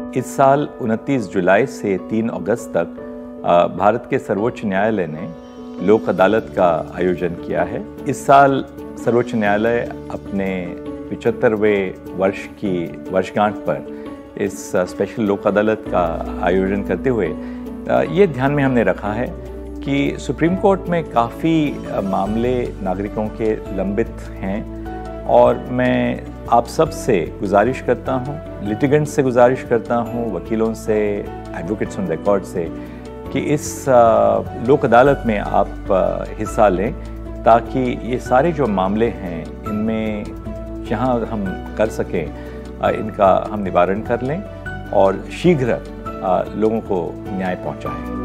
इस साल 29 जुलाई से 3 अगस्त तक भारत के सर्वोच्च न्यायालय ने लोक अदालत का आयोजन किया है। इस साल सर्वोच्च न्यायालय अपने 75वें वर्ष की वर्षगांठ पर इस स्पेशल लोक अदालत का आयोजन करते हुए ये ध्यान में हमने रखा है कि सुप्रीम कोर्ट में काफ़ी मामले नागरिकों के लंबित हैं और मैं आप सब से गुजारिश करता हूँ, लिटिगेंट्स से गुजारिश करता हूँ, वकीलों से, एडवोकेट्स ऑन रिकॉर्ड से कि इस लोक अदालत में आप हिस्सा लें ताकि ये सारे जो मामले हैं इनमें जहाँ हम कर सकें इनका हम निवारण कर लें और शीघ्र लोगों को न्याय पहुँचाएं।